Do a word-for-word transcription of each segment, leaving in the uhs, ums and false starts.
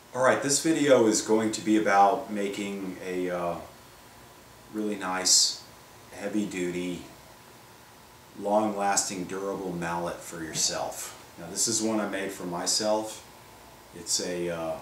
Alright, this video is going to be about making a uh, really nice, heavy-duty, long-lasting, durable mallet for yourself. Now this is one I made for myself. It's a, uh,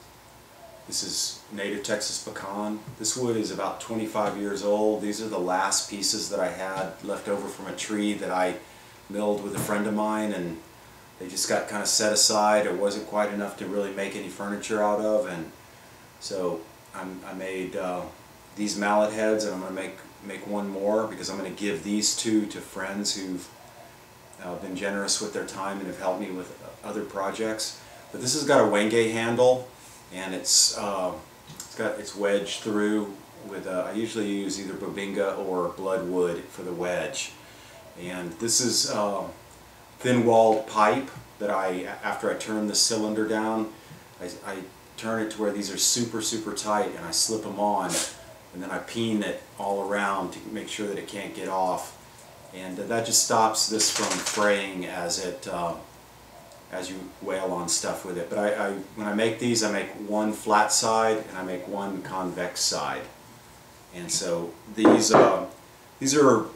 this is native Texas pecan. This wood is about twenty-five years old. These are the last pieces that I had left over from a tree that I milled with a friend of mine, and they just got kind of set aside. It wasn't quite enough to really make any furniture out of, and so I'm, I made uh, these mallet heads, and I'm going to make make one more because I'm going to give these two to friends who've uh, been generous with their time and have helped me with other projects. But this has got a wenge handle, and it's uh, it's got it's wedged through with uh, I usually use either bobinga or bloodwood for the wedge, and this is uh, thin-walled pipe that I, after I turn the cylinder down, I, I turn it to where these are super, super tight, and I slip them on, and then I peen it all around to make sure that it can't get off, and uh, that just stops this from fraying as it uh, as you whale on stuff with it. But I, I when I make these, I make one flat side and I make one convex side, and so these uh, these are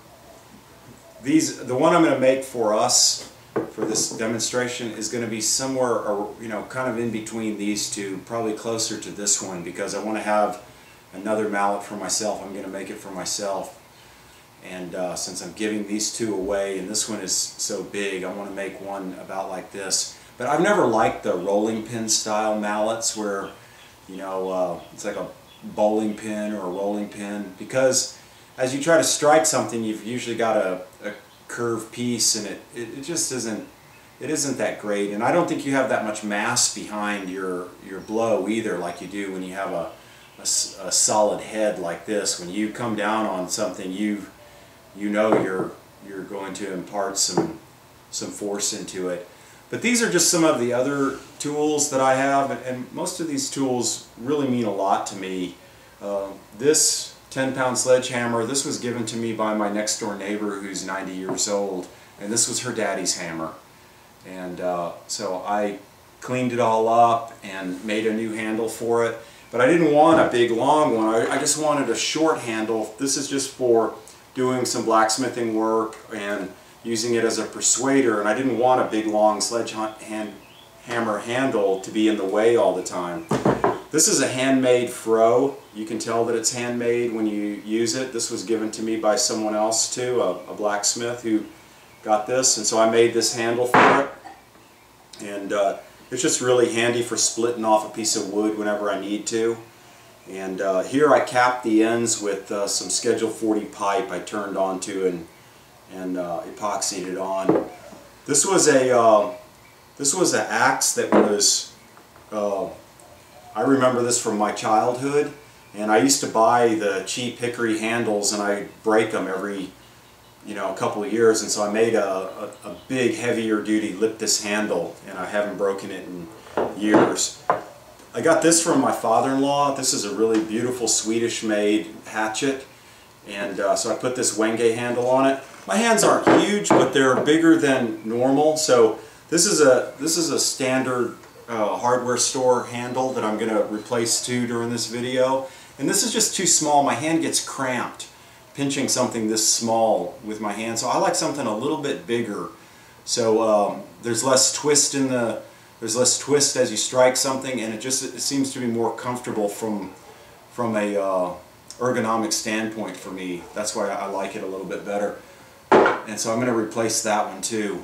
these the one I'm going to make for us for this demonstration is going to be somewhere, or, you know, kind of in between these two, probably closer to this one, because I want to have another mallet for myself. I'm going to make it for myself, and uh, since I'm giving these two away and this one is so big, I want to make one about like this. But I've never liked the rolling pin style mallets where, you know, uh, it's like a bowling pin or a rolling pin, because as you try to strike something, you've usually got a, a curved piece, and it, it, it just isn't it isn't that great, and I don't think you have that much mass behind your your blow either, like you do when you have a, a, a solid head like this. When you come down on something, you you know you're you're going to impart some some force into it. But these are just some of the other tools that I have, and, and most of these tools really mean a lot to me. Uh, this ten pound sledgehammer, this was given to me by my next door neighbor who's ninety years old, and this was her daddy's hammer. And uh, so I cleaned it all up and made a new handle for it. But I didn't want a big long one, I, I just wanted a short handle. This is just for doing some blacksmithing work and using it as a persuader, and I didn't want a big long sledgehammer handle to be in the way all the time. This is a handmade fro. You can tell that it's handmade when you use it. This was given to me by someone else too, a, a blacksmith who got this, and so I made this handle for it. And uh, it's just really handy for splitting off a piece of wood whenever I need to. And uh, here I capped the ends with uh, some Schedule forty pipe I turned onto and and uh, epoxied it on. This was a uh, this was an axe that was. Uh, I remember this from my childhood, and I used to buy the cheap hickory handles, and I break them every, you know, a couple of years, and so I made a, a, a big, heavier duty Liptus handle, and I haven't broken it in years. I got this from my father-in-law. This is a really beautiful Swedish-made hatchet, and uh, so I put this wenge handle on it. My hands aren't huge, but they're bigger than normal, so this is a this is a standard Uh, hardware store handle that I'm going to replace too during this video. And this is just too small. My hand gets cramped pinching something this small with my hand, so I like something a little bit bigger. So um, there's less twist in the there's less twist as you strike something, and it just it seems to be more comfortable from from a uh, ergonomic standpoint for me. That's why I like it a little bit better. And so I'm going to replace that one too.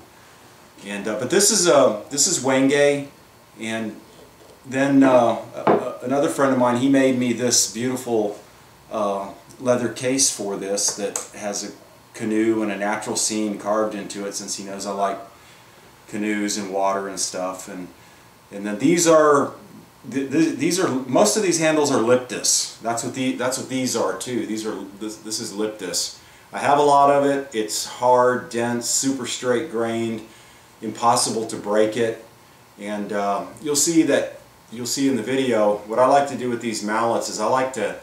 And uh, but this is a uh, this is wenge. And then uh, another friend of mine, he made me this beautiful uh, leather case for this that has a canoe and a natural scene carved into it, since he knows I like canoes and water and stuff. And and then these are th th these are most of these handles are Liptus. That's what the that's what these are too. These are this, this is Liptus. I have a lot of it. It's hard, dense, super straight grained, impossible to break it. And uh, you'll see that you'll see in the video what I like to do with these mallets is I like to,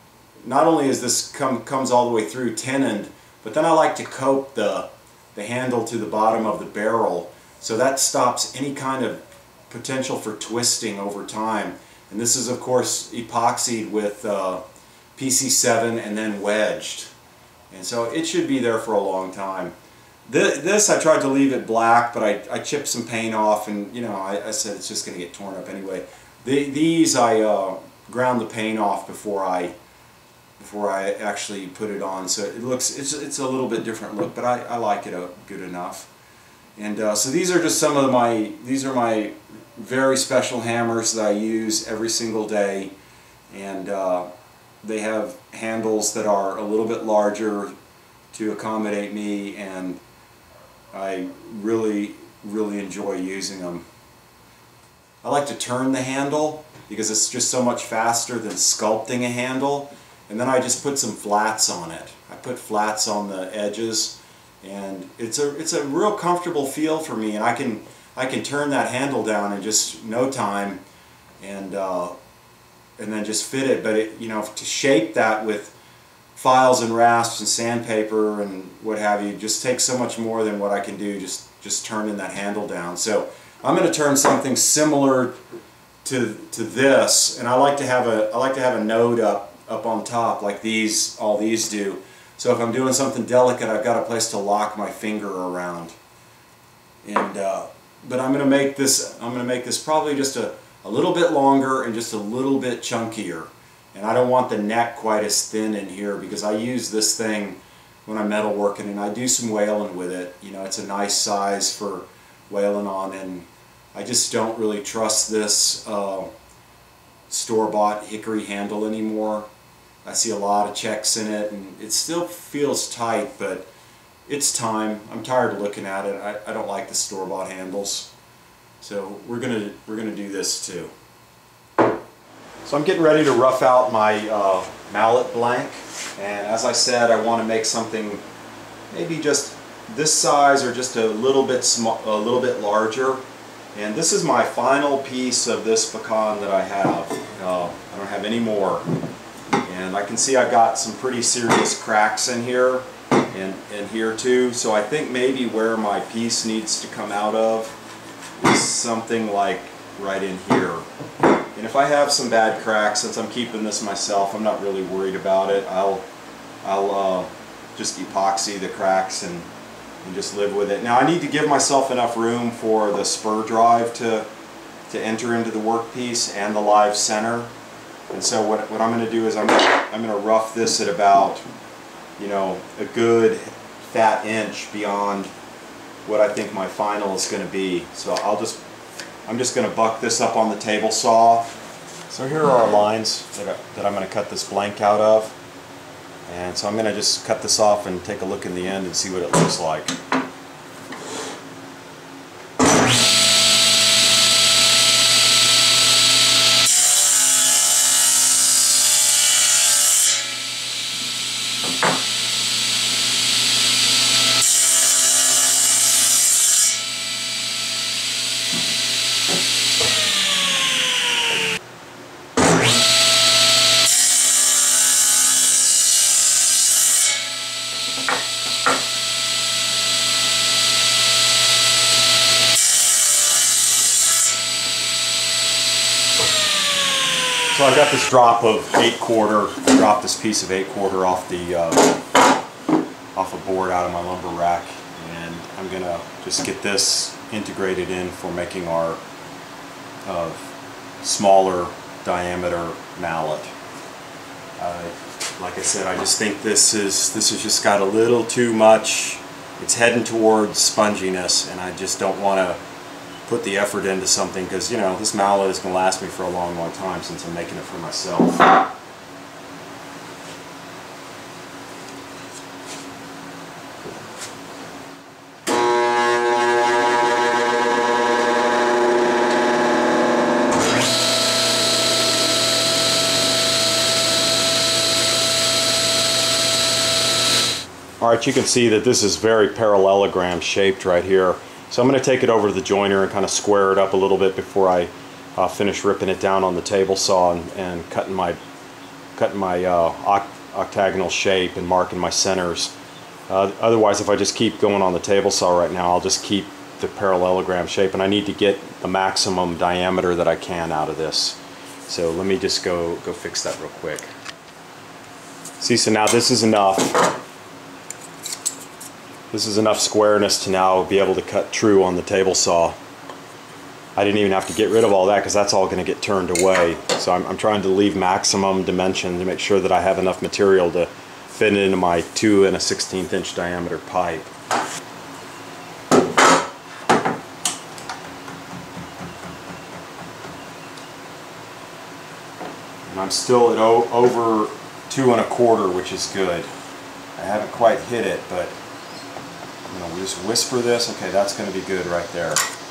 not only is this come comes all the way through tenoned, but then I like to coat the the handle to the bottom of the barrel, so that stops any kind of potential for twisting over time. And this is of course epoxied with uh, P C seven and then wedged. And so it should be there for a long time. This, this I tried to leave it black, but I, I chipped some paint off, and you know, I, I said it's just going to get torn up anyway. The, these I uh, ground the paint off before I before I actually put it on, so it looks it's it's a little bit different look, but I, I like it uh, good enough. And uh, so these are just some of my these are my very special hammers that I use every single day, and uh, they have handles that are a little bit larger to accommodate me, and I really really enjoy using them. I like to turn the handle because it's just so much faster than sculpting a handle. And then I just put some flats on it. I put flats on the edges, and it's a it's a real comfortable feel for me. And I can I can turn that handle down in just no time, and uh, and then just fit it. But it, you know, to shape that with files and rasps and sandpaper and what have you, just takes so much more than what I can do just just turning that handle down. So I'm going to turn something similar to to this, and I like to have a I like to have a node up. up on top like these, all these do. So if I'm doing something delicate, I've got a place to lock my finger around. And uh, but I'm going to make this. I'm going to make this probably just a a little bit longer and just a little bit chunkier. And I don't want the neck quite as thin in here because I use this thing when I'm metalworking, and I do some whaling with it. You know, it's a nice size for whaling on, and I just don't really trust this uh, store-bought hickory handle anymore. I see a lot of checks in it, and it still feels tight, but it's time. I'm tired of looking at it. I, I don't like the store-bought handles. So we're gonna we're gonna do this too. So I'm getting ready to rough out my uh, mallet blank, and as I said, I want to make something maybe just this size or just a little bit small, a little bit larger. And this is my final piece of this pecan that I have. Uh, I don't have any more. And I can see I've got some pretty serious cracks in here and, and here too. So I think maybe where my piece needs to come out of is something like right in here. And if I have some bad cracks, since I'm keeping this myself, I'm not really worried about it. I'll, I'll uh, just epoxy the cracks and and just live with it. Now I need to give myself enough room for the spur drive to to enter into the workpiece and the live center. And so what, what I'm going to do is I'm gonna, I'm going to rough this at about, you know, a good fat inch beyond what I think my final is going to be. So I'll just I'm just going to buck this up on the table saw. So here are our lines that, I, that I'm going to cut this blank out of. And so I'm going to just cut this off and take a look in the end and see what it looks like. So I've got this drop of eight quarter. I dropped this piece of eight quarter off the uh, off a board out of my lumber rack, and I'm gonna just get this integrated in for making our uh, smaller diameter mallet. Uh, like I said, I just think this is this has just got a little too much. It's heading towards sponginess, and I just don't want to put the effort into something, because you know this mallet is going to last me for a long long time since I'm making it for myself. Alright, you can see that this is very parallelogram shaped right here. So I'm going to take it over to the joiner and kind of square it up a little bit before I uh, finish ripping it down on the table saw and, and cutting my cutting my uh, oct octagonal shape and marking my centers. Uh, otherwise, if I just keep going on the table saw right now, I'll just keep the parallelogram shape, and I need to get the maximum diameter that I can out of this. So let me just go, go fix that real quick. See, so now this is enough. This is enough squareness to now be able to cut true on the table saw. I didn't even have to get rid of all that because that's all going to get turned away. So I'm, I'm trying to leave maximum dimension to make sure that I have enough material to fit into my two and a sixteenth inch diameter pipe. And I'm still at o over two and a quarter, which is good. I haven't quite hit it, but you know, we just whisper this. Okay, that's going to be good right there.